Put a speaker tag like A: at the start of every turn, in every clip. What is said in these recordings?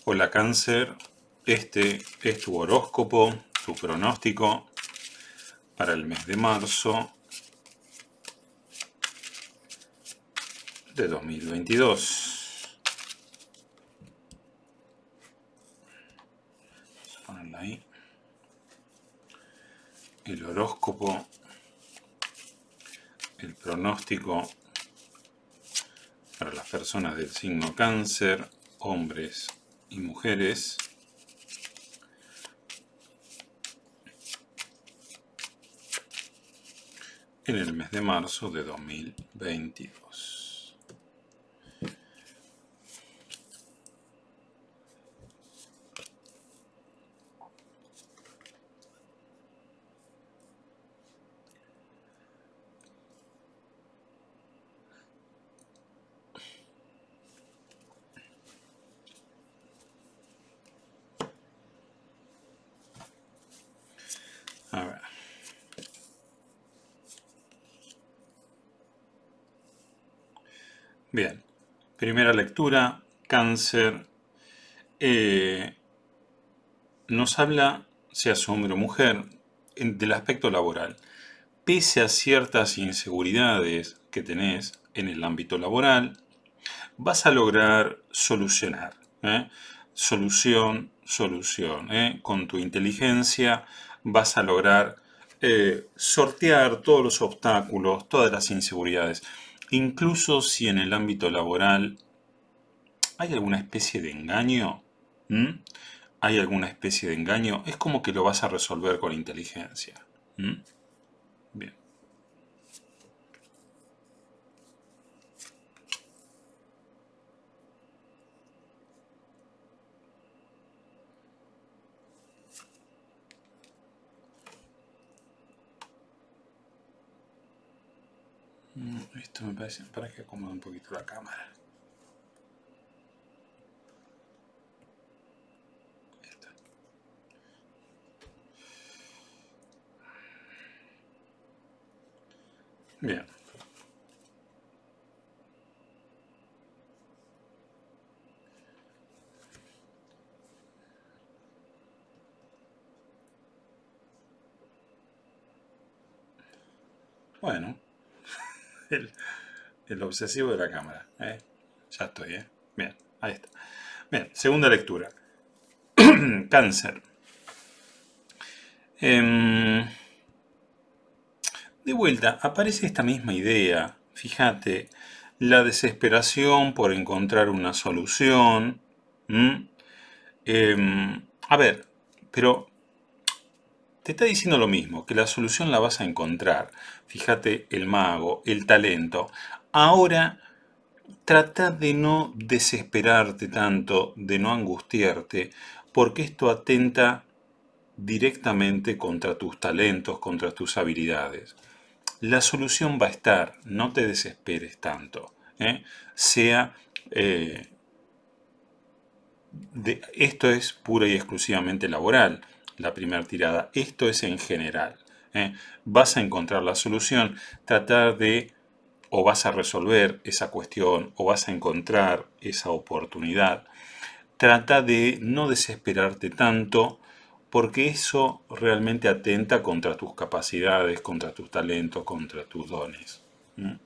A: Hola Cáncer, este es tu horóscopo, tu pronóstico para el mes de marzo de 2022. Vamos a ponerla ahí. El horóscopo, el pronóstico para las personas del signo Cáncer, hombres y mujeres. En el mes de marzo de 2022. A ver. Bien, primera lectura, Cáncer. Nos habla, seas hombre o mujer, del aspecto laboral. Pese a ciertas inseguridades que tenés en el ámbito laboral, vas a lograr solucionar. Solución. Con tu inteligencia vas a lograr sortear todos los obstáculos, todas las inseguridades. Incluso si en el ámbito laboral hay alguna especie de engaño, ¿m? Hay alguna especie de engaño, es como que lo vas a resolver con inteligencia. Bien. Esto me parece, para que acomode un poquito la cámara. Esta. Bien. Bueno, el obsesivo de la cámara. Ya estoy, Bien, ahí está. Bien, segunda lectura. Cáncer. De vuelta, aparece esta misma idea. Fíjate, la desesperación por encontrar una solución. A ver, pero te está diciendo lo mismo, que la solución la vas a encontrar. Fíjate, el mago, el talento. Ahora, trata de no desesperarte tanto, de no angustiarte, porque esto atenta directamente contra tus talentos, contra tus habilidades. La solución va a estar, no te desesperes tanto. Sea, esto es pura y exclusivamente laboral, la primera tirada. Esto es en general. Vas a encontrar la solución, tratar de, o vas a resolver esa cuestión, o vas a encontrar esa oportunidad. Trata de no desesperarte tanto, porque eso realmente atenta contra tus capacidades, contra tus talentos, contra tus dones. Bien.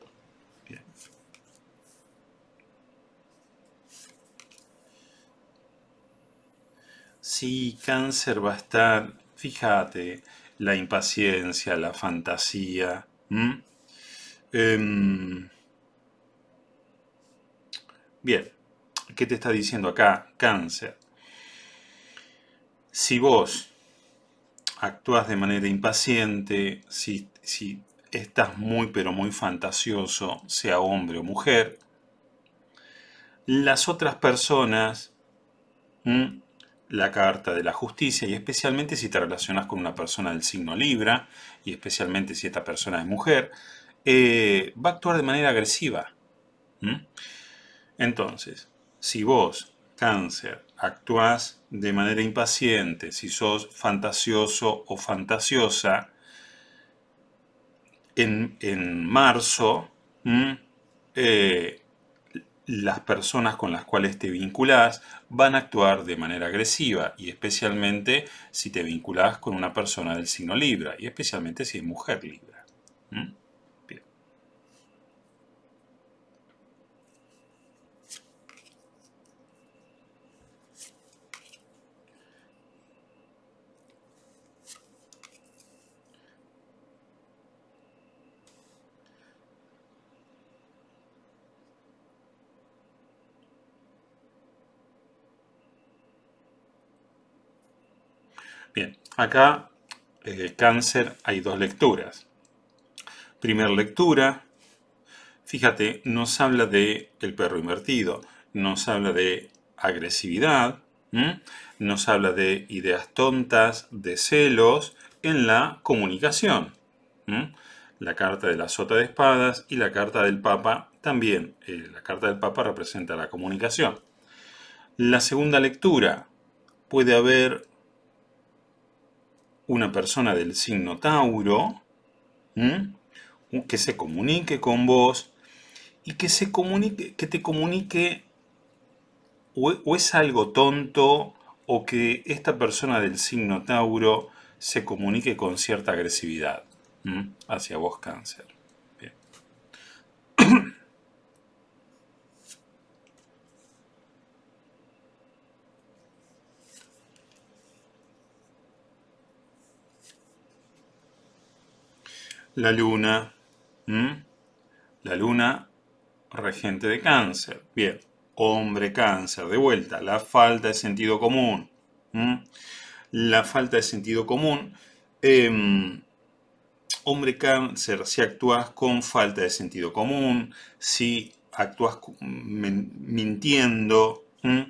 A: Sí, Cáncer va a estar, fíjate, la impaciencia, la fantasía. Bien, ¿qué te está diciendo acá, Cáncer? Si vos actúas de manera impaciente, si estás muy pero muy fantasioso, sea hombre o mujer, las otras personas, la carta de la justicia, y especialmente si te relacionas con una persona del signo Libra, y especialmente si esta persona es mujer, va a actuar de manera agresiva. Entonces, si vos, Cáncer, actuás de manera impaciente, si sos fantasioso o fantasiosa, en marzo, las personas con las cuales te vinculás van a actuar de manera agresiva, y especialmente si te vinculás con una persona del signo Libra, y especialmente si es mujer Libra. ¿Mm? Bien. Bien, acá Cáncer hay dos lecturas. Primera lectura, fíjate, nos habla de el perro invertido, nos habla de agresividad, ¿m? Nos habla de ideas tontas, de celos en la comunicación. ¿M? La carta de la sota de espadas y la carta del papa también. La carta del papa representa la comunicación. La segunda lectura, puede haber una persona del signo Tauro, ¿m? Que se comunique con vos y que te comunique o es algo tonto, o que esta persona del signo Tauro se comunique con cierta agresividad hacia vos, Cáncer. Bien. La luna, ¿m? La luna regente de Cáncer. Bien, hombre Cáncer, de vuelta, la falta de sentido común. La falta de sentido común. Hombre Cáncer, si actúas con falta de sentido común, si actúas mintiendo,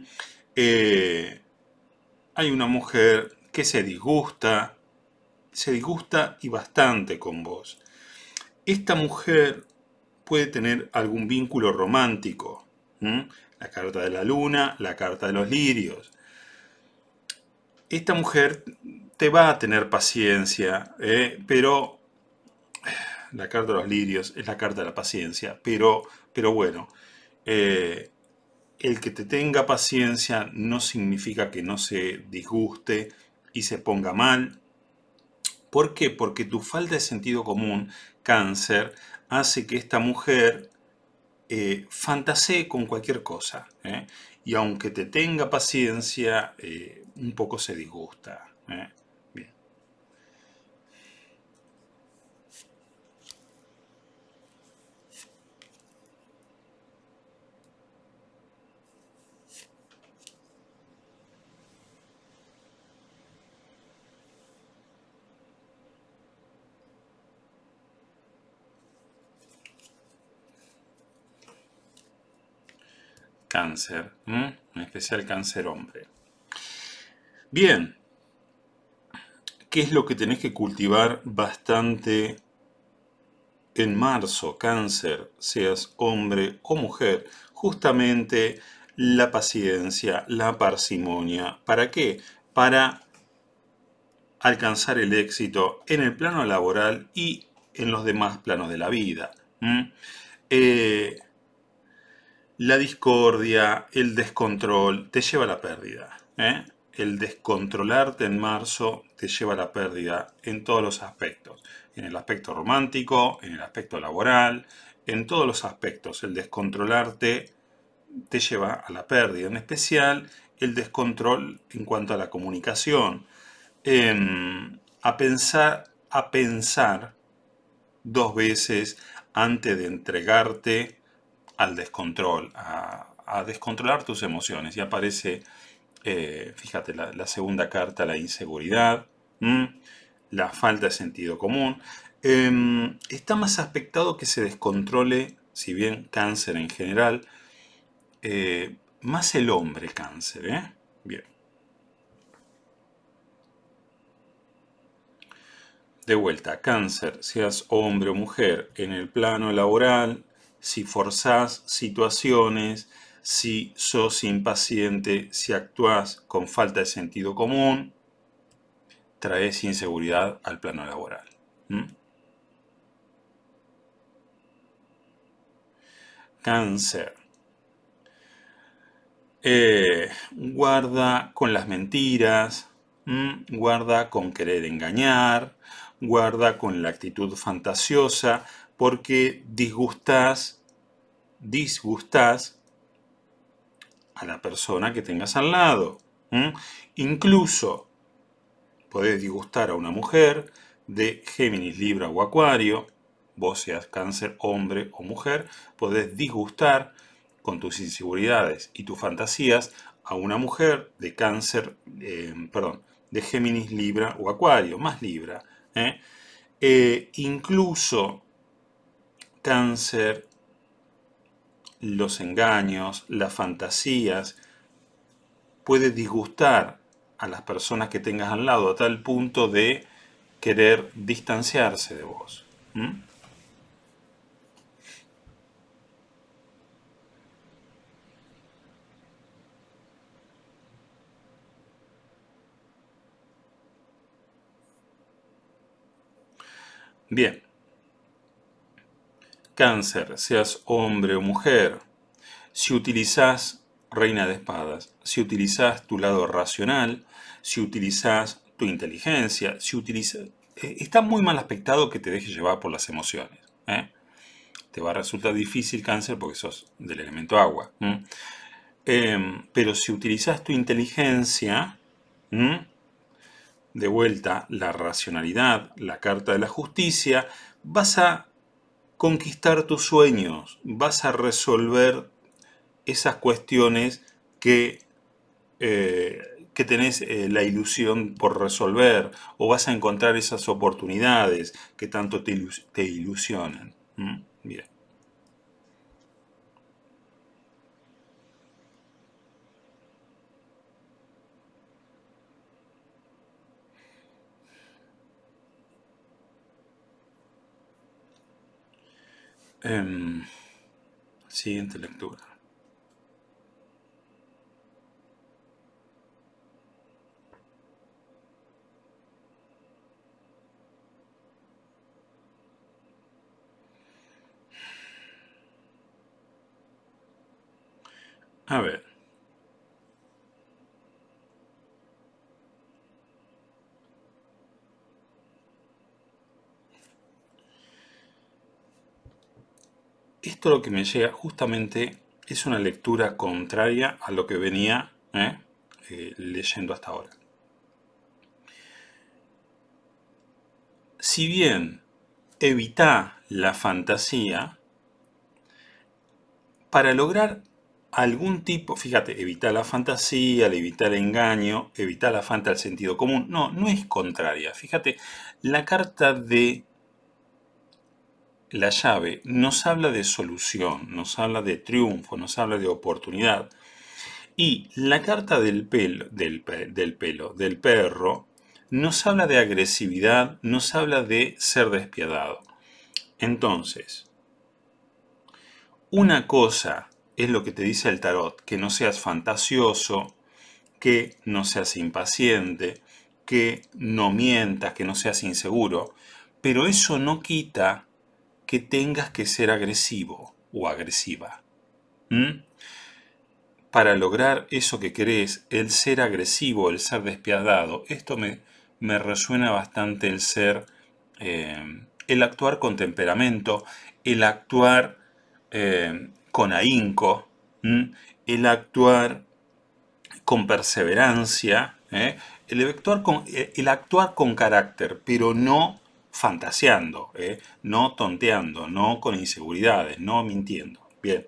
A: hay una mujer que se disgusta y bastante con vos. Esta mujer puede tener algún vínculo romántico. La carta de la luna, la carta de los lirios. Esta mujer te va a tener paciencia, pero la carta de los lirios es la carta de la paciencia, pero bueno, el que te tenga paciencia no significa que no se disguste y se ponga mal. ¿Por qué? Porque tu falta de sentido común, Cáncer, hace que esta mujer fantasee con cualquier cosa, y aunque te tenga paciencia, un poco se disgusta. Bien. Cáncer, en especial Cáncer hombre. Bien, ¿qué es lo que tenés que cultivar bastante en marzo, Cáncer, seas hombre o mujer? Justamente la paciencia, la parsimonia. ¿Para qué? Para alcanzar el éxito en el plano laboral y en los demás planos de la vida. Eh, la discordia, el descontrol, te lleva a la pérdida. El descontrolarte en marzo te lleva a la pérdida en todos los aspectos. En el aspecto romántico, en el aspecto laboral, en todos los aspectos. El descontrolarte te lleva a la pérdida. En especial, el descontrol en cuanto a la comunicación. A pensar dos veces antes de entregarte al descontrol, a descontrolar tus emociones. Y aparece, fíjate, la segunda carta, la inseguridad, la falta de sentido común. Está más aspectado que se descontrole, si bien Cáncer en general, más el hombre Cáncer. Bien. De vuelta, Cáncer, seas hombre o mujer, en el plano laboral, si forzás situaciones, si sos impaciente, si actuás con falta de sentido común, traes inseguridad al plano laboral. Cáncer, Guarda con las mentiras, guarda con querer engañar, guarda con la actitud fantasiosa, porque disgustás a la persona que tengas al lado. Incluso podés disgustar a una mujer de Géminis, Libra o Acuario, vos seas Cáncer, hombre o mujer, podés disgustar con tus inseguridades y tus fantasías a una mujer de Cáncer, de Géminis, Libra o Acuario, más Libra. Incluso Cáncer, los engaños, las fantasías, puede disgustar a las personas que tengas al lado a tal punto de querer distanciarse de vos. Bien, Cáncer, seas hombre o mujer, si utilizás Reina de Espadas, si utilizás tu lado racional, si utilizás tu inteligencia, si utilizas... está muy mal aspectado que te dejes llevar por las emociones. Te va a resultar difícil, Cáncer, porque sos del elemento agua. Pero si utilizás tu inteligencia, de vuelta la racionalidad, la carta de la justicia, vas a conquistar tus sueños, vas a resolver esas cuestiones que tenés la ilusión por resolver, o vas a encontrar esas oportunidades que tanto te ilusionan. Bien. Siguiente lectura. A ver. Esto lo que me llega justamente es una lectura contraria a lo que venía leyendo hasta ahora. Si bien evita la fantasía, para lograr algún tipo, fíjate, evitar la fantasía, evitar el engaño, evitar la falta del sentido común, no es contraria. Fíjate, la carta de la llave nos habla de solución, nos habla de triunfo, nos habla de oportunidad. Y la carta del perro, nos habla de agresividad, nos habla de ser despiadado. Entonces, una cosa es lo que te dice el tarot, que no seas fantasioso, que no seas impaciente, que no mientas, que no seas inseguro, pero eso no quita que tengas que ser agresivo o agresiva. Para lograr eso que querés, el ser agresivo, el ser despiadado, esto me resuena bastante el ser, el actuar con temperamento, el actuar con ahínco, el actuar con perseverancia, el actuar con carácter, pero no fantaseando, no tonteando, no con inseguridades, no mintiendo. Bien.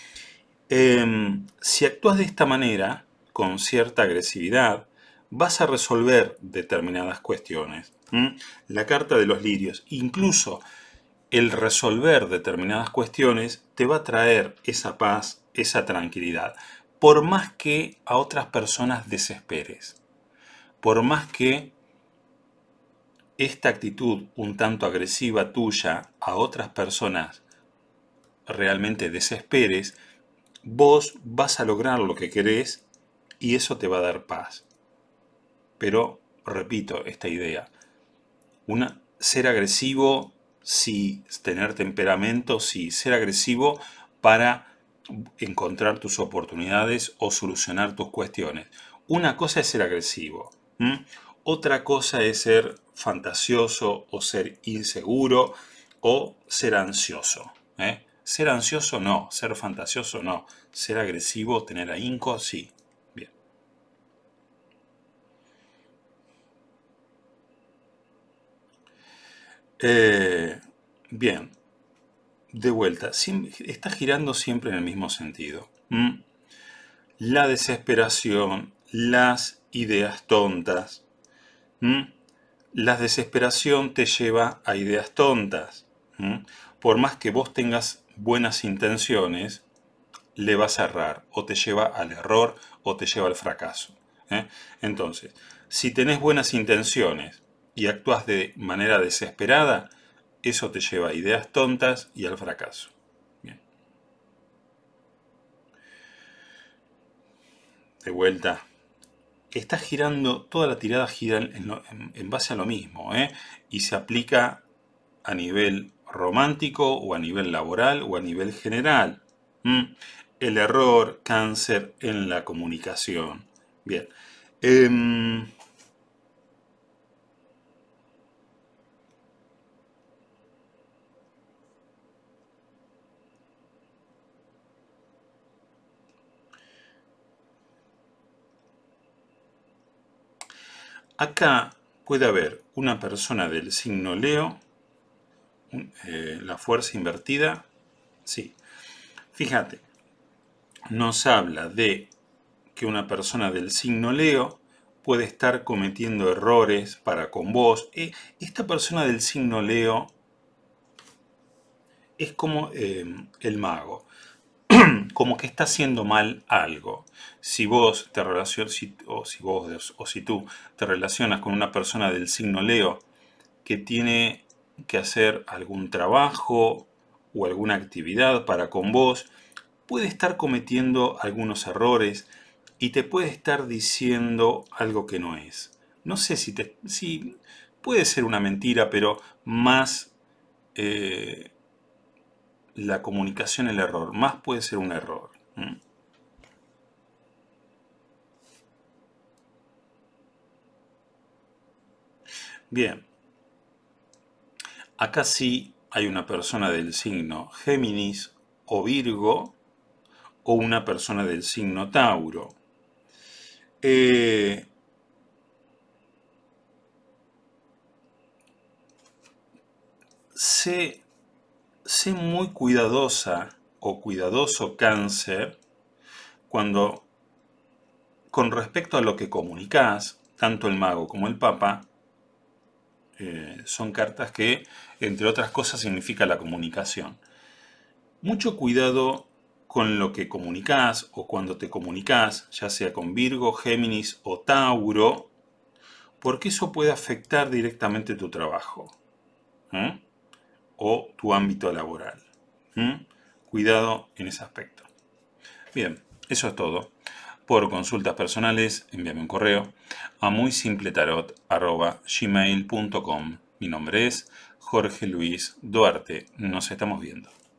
A: Si actúas de esta manera, con cierta agresividad, vas a resolver determinadas cuestiones. La carta de los lirios, incluso el resolver determinadas cuestiones, te va a traer esa paz, esa tranquilidad. Por más que a otras personas desesperes, por más que esta actitud un tanto agresiva tuya a otras personas realmente desesperes, vos vas a lograr lo que querés y eso te va a dar paz. Pero, repito, esta idea, ser agresivo, sí, tener temperamento, sí, ser agresivo para encontrar tus oportunidades o solucionar tus cuestiones. Una cosa es ser agresivo. Otra cosa es ser fantasioso o ser inseguro o ser ansioso. Ser ansioso no, ser fantasioso no, ser agresivo, tener ahínco, sí. Bien. Bien, de vuelta, está girando siempre en el mismo sentido. La desesperación, las ideas tontas. La desesperación te lleva a ideas tontas. Por más que vos tengas buenas intenciones, le vas a errar, o te lleva al error, o te lleva al fracaso. Entonces, si tenés buenas intenciones y actúas de manera desesperada, eso te lleva a ideas tontas y al fracaso. Bien. De vuelta. Está girando, toda la tirada gira en base a lo mismo, y se aplica a nivel romántico o a nivel laboral o a nivel general. El error, cáncer en la comunicación. Bien. Acá puede haber una persona del signo Leo, la fuerza invertida. Sí, fíjate, nos habla de que una persona del signo Leo puede estar cometiendo errores para con vos. Esta persona del signo Leo es como el mago, como que está haciendo mal algo. Si vos te relacionas, o si tú te relacionas con una persona del signo Leo que tiene que hacer algún trabajo o alguna actividad para con vos, puede estar cometiendo algunos errores y te puede estar diciendo algo que no es. No sé si puede ser una mentira, pero más la comunicación el error, más puede ser un error. Bien, acá sí hay una persona del signo Géminis o Virgo o una persona del signo Tauro. Sé muy cuidadosa o cuidadoso Cáncer cuando, con respecto a lo que comunicás, tanto el mago como el papa, son cartas que, entre otras cosas, significa la comunicación. Mucho cuidado con lo que comunicás o cuando te comunicás, ya sea con Virgo, Géminis o Tauro, porque eso puede afectar directamente tu trabajo o tu ámbito laboral. Cuidado en ese aspecto. Bien, eso es todo. Por consultas personales, envíame un correo a muysimpletarot@gmail.com. Mi nombre es Jorge Luis Duarte. Nos estamos viendo.